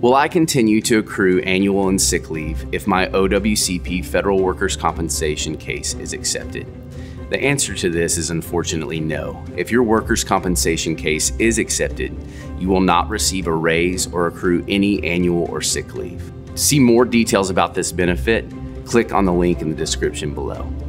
Will I continue to accrue annual and sick leave if my OWCP federal workers' compensation case is accepted? The answer to this is unfortunately no. If your workers' compensation case is accepted, you will not receive a raise or accrue any annual or sick leave. To see more details about this benefit, click on the link in the description below.